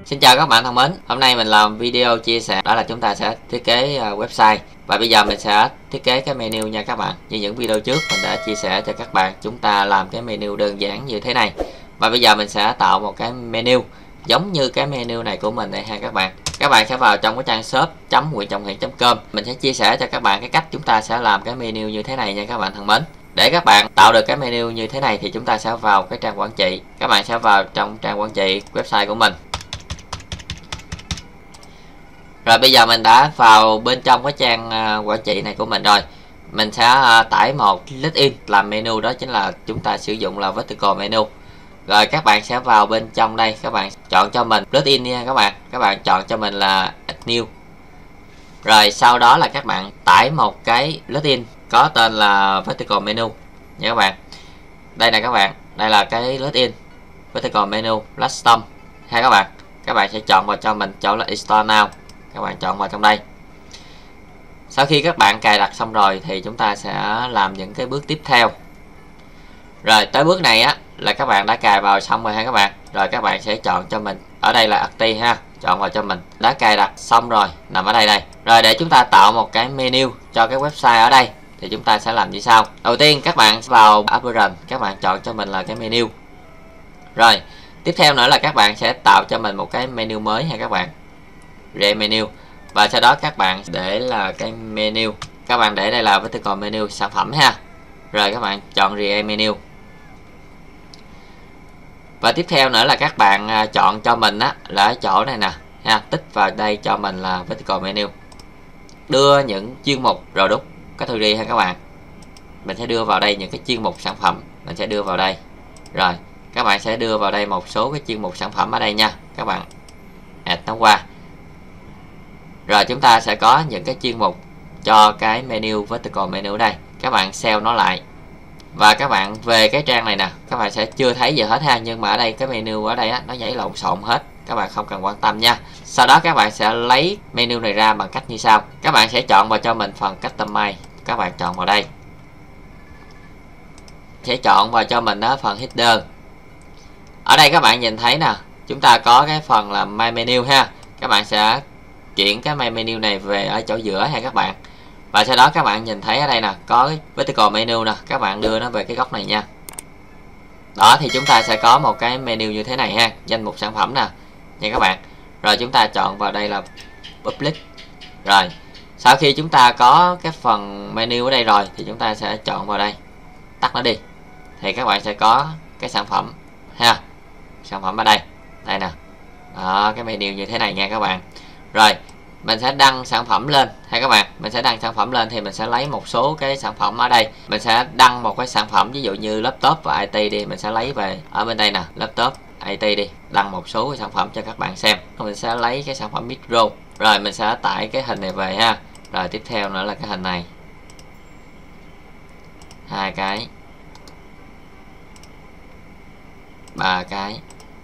Xin chào các bạn thân mến, hôm nay mình làm video chia sẻ đó là chúng ta sẽ thiết kế website. Và bây giờ mình sẽ thiết kế cái menu nha các bạn. Như những video trước mình đã chia sẻ cho các bạn, chúng ta làm cái menu đơn giản như thế này. Và bây giờ mình sẽ tạo một cái menu giống như cái menu này của mình đây ha các bạn. Các bạn sẽ vào trong cái trang shop.nguyện.com. Mình sẽ chia sẻ cho các bạn cái cách chúng ta sẽ làm cái menu như thế này nha các bạn thân mến. Để các bạn tạo được cái menu như thế này thì chúng ta sẽ vào cái trang quản trị. Các bạn sẽ vào trong trang quản trị website của mình. Rồi bây giờ mình đã vào bên trong cái trang quản trị này của mình rồi. Mình sẽ tải một plugin làm menu, đó chính là chúng ta sử dụng là vertical menu. Rồi các bạn sẽ vào bên trong đây, các bạn chọn cho mình plugin nha các bạn. Các bạn chọn cho mình là add new. Rồi sau đó là các bạn tải một cái plugin có tên là vertical menu nha các bạn. Đây nè các bạn, đây là cái plugin vertical menu custom ha các bạn. Các bạn sẽ chọn vào cho mình chỗ là install now. Các bạn chọn vào trong đây. Sau khi các bạn cài đặt xong rồi thì chúng ta sẽ làm những cái bước tiếp theo. Rồi tới bước này á là các bạn đã cài vào xong rồi ha các bạn. Rồi các bạn sẽ chọn cho mình, ở đây là active ha, chọn vào cho mình. Đã cài đặt xong rồi, nằm ở đây đây. Rồi để chúng ta tạo một cái menu cho cái website ở đây thì chúng ta sẽ làm như sau. Đầu tiên các bạn vào appearance, các bạn chọn cho mình là cái menu. Rồi tiếp theo nữa là các bạn sẽ tạo cho mình một cái menu mới ha các bạn. Re menu. Và sau đó các bạn để là cái menu, các bạn để đây là vertical menu sản phẩm ha. Rồi các bạn chọn re menu. Và tiếp theo nữa là các bạn chọn cho mình á là ở chỗ này nè ha, tích vào đây cho mình là vertical menu. Đưa những chuyên mục product category ha các bạn. Mình sẽ đưa vào đây những cái chuyên mục sản phẩm, mình sẽ đưa vào đây. Rồi các bạn sẽ đưa vào đây một số cái chuyên mục sản phẩm ở đây nha các bạn. Add nó qua. Rồi chúng ta sẽ có những cái chuyên mục cho cái menu vertical menu ở đây. Các bạn save nó lại. Và các bạn về cái trang này nè, các bạn sẽ chưa thấy gì hết ha, nhưng mà ở đây cái menu ở đây á, nó nhảy lộn xộn hết. Các bạn không cần quan tâm nha. Sau đó các bạn sẽ lấy menu này ra bằng cách như sau. Các bạn sẽ chọn vào cho mình phần customize. Các bạn chọn vào đây. Sẽ chọn vào cho mình đó phần header. Ở đây các bạn nhìn thấy nè, chúng ta có cái phần là my menu ha. Các bạn sẽ chuyển cái my menu này về ở chỗ giữa ha các bạn. Và sau đó các bạn nhìn thấy ở đây nè, có cái vertical menu nè, các bạn đưa nó về cái góc này nha. Đó thì chúng ta sẽ có một cái menu như thế này ha, danh mục sản phẩm nè nha các bạn. Rồi chúng ta chọn vào đây là public. Rồi sau khi chúng ta có cái phần menu ở đây rồi thì chúng ta sẽ chọn vào đây, tắt nó đi. Thì các bạn sẽ có cái sản phẩm ha, sản phẩm ở đây, đây nè. Đó, cái menu như thế này nha các bạn. Rồi mình sẽ đăng sản phẩm lên hay các bạn. Mình sẽ đăng sản phẩm lên thì mình sẽ lấy một số cái sản phẩm ở đây. Mình sẽ đăng một cái sản phẩm ví dụ như laptop và IT đi. Mình sẽ lấy về ở bên đây nè, laptop, IT đi. Đăng một số cái sản phẩm cho các bạn xem. Mình sẽ lấy cái sản phẩm micro. Rồi mình sẽ tải cái hình này về ha. Rồi tiếp theo nữa là cái hình này. 2 cái, 3 cái,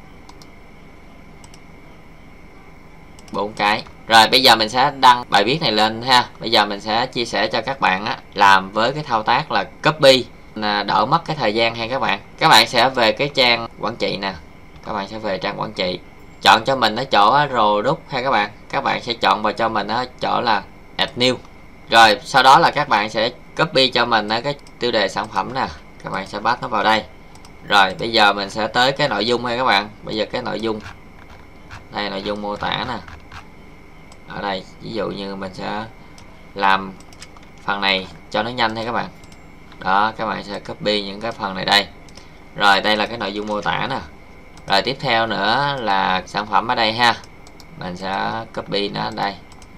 4 cái. Rồi bây giờ mình sẽ đăng bài viết này lên ha. Bây giờ mình sẽ chia sẻ cho các bạn á, làm với cái thao tác là copy, đỡ mất cái thời gian ha các bạn. Các bạn sẽ về cái trang quản trị nè. Các bạn sẽ về trang quản trị. Chọn cho mình ở chỗ product ha các bạn. Các bạn sẽ chọn vào cho mình ở chỗ là add new. Rồi sau đó là các bạn sẽ copy cho mình ở cái tiêu đề sản phẩm nè. Các bạn sẽ paste nó vào đây. Rồi bây giờ mình sẽ tới cái nội dung ha các bạn. Bây giờ cái nội dung, đây nội dung mô tả nè. Ở đây ví dụ như mình sẽ làm phần này cho nó nhanh ha các bạn. Đó các bạn sẽ copy những cái phần này đây. Rồi đây là cái nội dung mô tả nè. Rồi tiếp theo nữa là sản phẩm ở đây ha. Mình sẽ copy nó ở đây.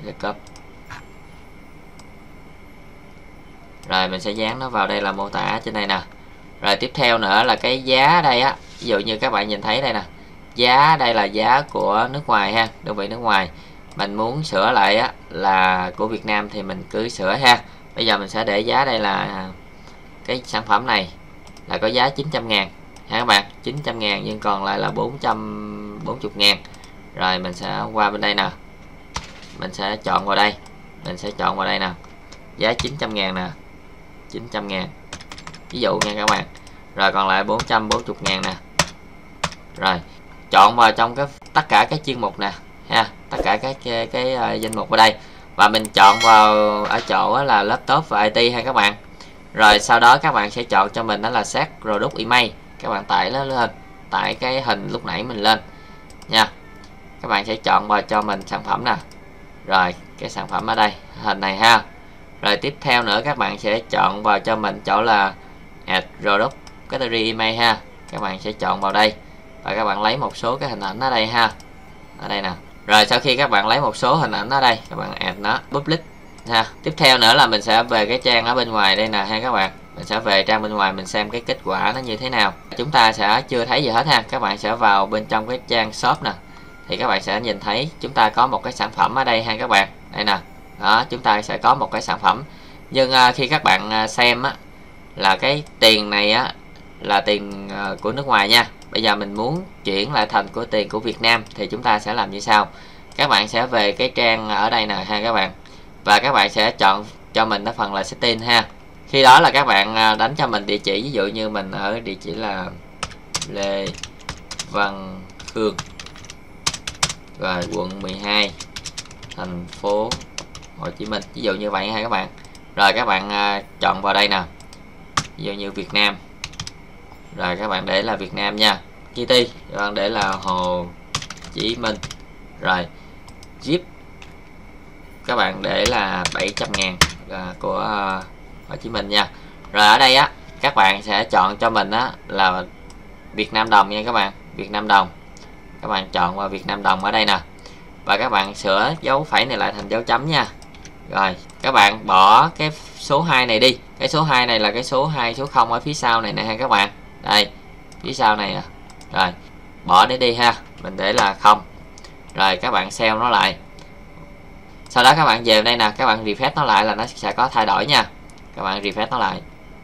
Rồi mình sẽ dán nó vào đây là mô tả trên đây nè. Rồi tiếp theo nữa là cái giá đây á. Ví dụ như các bạn nhìn thấy đây nè. Giá đây là giá của nước ngoài ha, đơn vị nước ngoài. Mình muốn sửa lại á là của Việt Nam thì mình cứ sửa ha. Bây giờ mình sẽ để giá đây là cái sản phẩm này là có giá 900.000 ha các bạn, 900.000 nhưng còn lại là 440.000. Rồi mình sẽ qua bên đây nè. Mình sẽ chọn vào đây. Mình sẽ chọn vào đây nè. Giá 900.000 nè. 900.000. Ví dụ nha các bạn. Rồi còn lại 440.000 nè. Rồi chọn vào trong tất cả các chuyên mục nè ha, tất cả các danh mục ở đây, và mình chọn vào ở chỗ là laptop và IT ha các bạn. Rồi sau đó các bạn sẽ chọn cho mình đó là set product email, các bạn tải nó lên, tải cái hình lúc nãy mình lên nha. Các bạn sẽ chọn vào cho mình sản phẩm nè, rồi cái sản phẩm ở đây hình này ha. Rồi tiếp theo nữa các bạn sẽ chọn vào cho mình chỗ là add product category email ha, các bạn sẽ chọn vào đây và các bạn lấy một số cái hình ảnh ở đây ha, ở đây nè. Rồi sau khi các bạn lấy một số hình ảnh ở đây, các bạn add nó public ha. Tiếp theo nữa là mình sẽ về cái trang ở bên ngoài đây nè ha các bạn, mình sẽ về trang bên ngoài mình xem cái kết quả nó như thế nào. Chúng ta sẽ chưa thấy gì hết ha, các bạn sẽ vào bên trong cái trang shop nè, thì các bạn sẽ nhìn thấy chúng ta có một cái sản phẩm ở đây ha các bạn, đây nè. Đó, chúng ta sẽ có một cái sản phẩm, nhưng khi các bạn xem á, là cái tiền này á là tiền của nước ngoài nha. Bây giờ mình muốn chuyển lại thành của tiền của Việt Nam thì chúng ta sẽ làm như sau. Các bạn sẽ về cái trang ở đây nè ha các bạn, và các bạn sẽ chọn cho mình cái phần là setting ha. Khi đó là các bạn đánh cho mình địa chỉ, ví dụ như mình ở địa chỉ là Lê Văn Khương, rồi quận 12, thành phố Hồ Chí Minh, ví dụ như vậy ha các bạn. Rồi các bạn chọn vào đây nè, ví dụ như Việt Nam, rồi các bạn để là Việt Nam nha. Kitty các bạn để là Hồ Chí Minh, rồi zip các bạn để là 700.000 của Hồ Chí Minh nha. Rồi ở đây á các bạn sẽ chọn cho mình á là Việt Nam đồng nha các bạn, Việt Nam đồng. Các bạn chọn vào Việt Nam đồng ở đây nè, và các bạn sửa dấu phẩy này lại thành dấu chấm nha. Rồi các bạn bỏ cái số 2 này đi, cái số 2 này là cái số 2 số 0 ở phía sau này nè ha các bạn, đây phía sau này à. Rồi bỏ để đi ha, mình để là 0. Rồi các bạn save nó lại, sau đó các bạn về đây nè, các bạn refresh nó lại là nó sẽ có thay đổi nha. Các bạn refresh nó lại,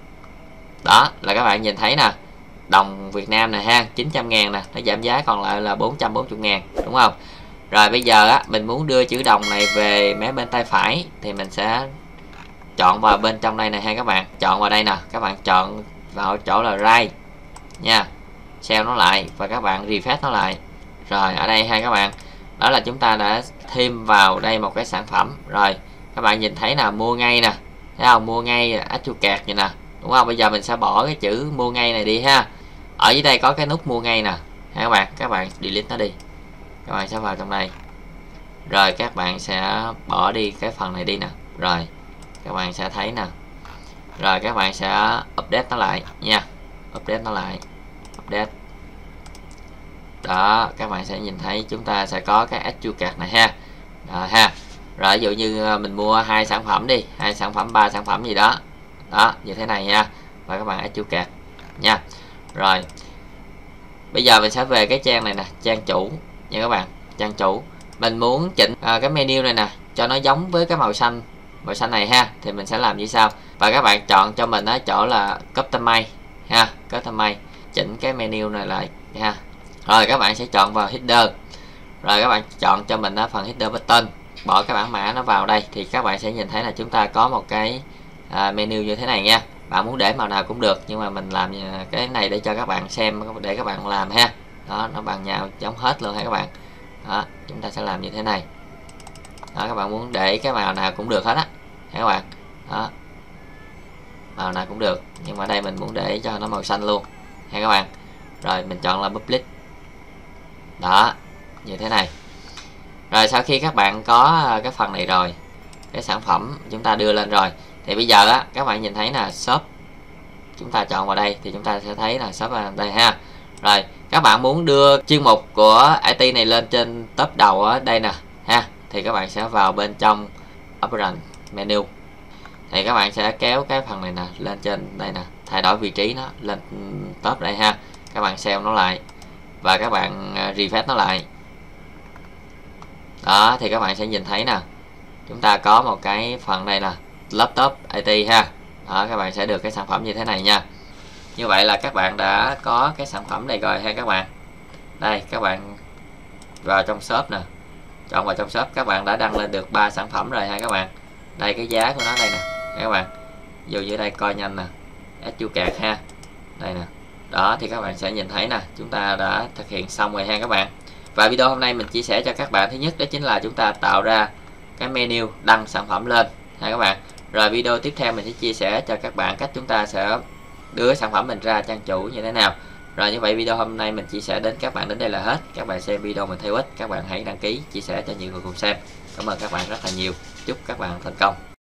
đó là các bạn nhìn thấy nè, đồng Việt Nam nè ha, 900.000 nè, nó giảm giá còn lại là 440.000, đúng không? Rồi bây giờ á mình muốn đưa chữ đồng này về mé bên tay phải thì mình sẽ chọn vào bên trong đây này ha các bạn, chọn vào đây nè, các bạn chọn vào chỗ là right nha, save nó lại và các bạn refresh nó lại. Rồi ở đây ha các bạn, đó là chúng ta đã thêm vào đây một cái sản phẩm. Rồi các bạn nhìn thấy là mua ngay nè, thấy không, mua ngay Achucard vậy nè, đúng không? Bây giờ mình sẽ bỏ cái chữ mua ngay này đi ha, ở dưới đây có cái nút mua ngay nè ha các bạn delete nó đi, các bạn sẽ vào trong đây, rồi các bạn sẽ bỏ đi cái phần này đi nè, rồi các bạn sẽ thấy nè, rồi các bạn sẽ update nó lại nha, update nó lại, update đó, các bạn sẽ nhìn thấy chúng ta sẽ có cái Achucard này ha. Đó, ha. Rồi ví dụ như mình mua 2 sản phẩm đi, 2 sản phẩm 3 sản phẩm gì đó, đó như thế này nha, và các bạn Achucard nha. Rồi bây giờ mình sẽ về cái trang này nè, trang chủ nha các bạn, trang chủ. Mình muốn chỉnh cái menu này nè cho nó giống với cái màu xanh này ha, thì mình sẽ làm như sau. Và các bạn chọn cho mình ở chỗ là customize ha, customize, chỉnh cái menu này lại ha. Rồi các bạn sẽ chọn vào header, rồi các bạn chọn cho mình ở phần header button, bỏ cái bảng mã nó vào đây thì các bạn sẽ nhìn thấy là chúng ta có một cái menu như thế này nha. Bạn muốn để màu nào cũng được, nhưng mà mình làm cái này để cho các bạn xem, để các bạn làm ha. Đó, nó bằng nhau giống hết luôn ha các bạn. Đó, chúng ta sẽ làm như thế này. Đó, các bạn muốn để cái màu nào cũng được hết á các bạn. Đó, màu nào cũng được, nhưng mà ở đây mình muốn để cho nó màu xanh luôn ha các bạn. Rồi mình chọn là public, đó như thế này. Rồi sau khi các bạn có cái phần này rồi, cái sản phẩm chúng ta đưa lên rồi, thì bây giờ á các bạn nhìn thấy là shop, chúng ta chọn vào đây thì chúng ta sẽ thấy là shop ở đây ha. Rồi các bạn muốn đưa chuyên mục của IT này lên trên top đầu ở đây nè ha, thì các bạn sẽ vào bên trong Operand menu, thì các bạn sẽ kéo cái phần này nè lên trên đây nè, thay đổi vị trí nó lên top đây ha. Các bạn save nó lại và các bạn refresh nó lại, đó thì các bạn sẽ nhìn thấy nè, chúng ta có một cái phần đây là laptop IT ha. Đó, các bạn sẽ được cái sản phẩm như thế này nha. Như vậy là các bạn đã có cái sản phẩm này rồi ha các bạn. Đây các bạn vào trong shop nè, chọn vào trong shop, các bạn đã đăng lên được 3 sản phẩm rồi ha các bạn. Đây cái giá của nó đây nè các bạn, dù dưới đây coi nhanh nè, Achucard ha, đây nè Đó thì các bạn sẽ nhìn thấy nè, chúng ta đã thực hiện xong rồi ha các bạn. Và video hôm nay mình chia sẻ cho các bạn, thứ nhất đó chính là chúng ta tạo ra cái menu đăng sản phẩm lên ha các bạn. Rồi video tiếp theo mình sẽ chia sẻ cho các bạn cách chúng ta sẽ đưa sản phẩm mình ra trang chủ như thế nào. Rồi như vậy video hôm nay mình chia sẻ đến các bạn đến đây là hết. Các bạn xem video mình thấy ích, các bạn hãy đăng ký, chia sẻ cho nhiều người cùng xem. Cảm ơn các bạn rất là nhiều. Chúc các bạn thành công.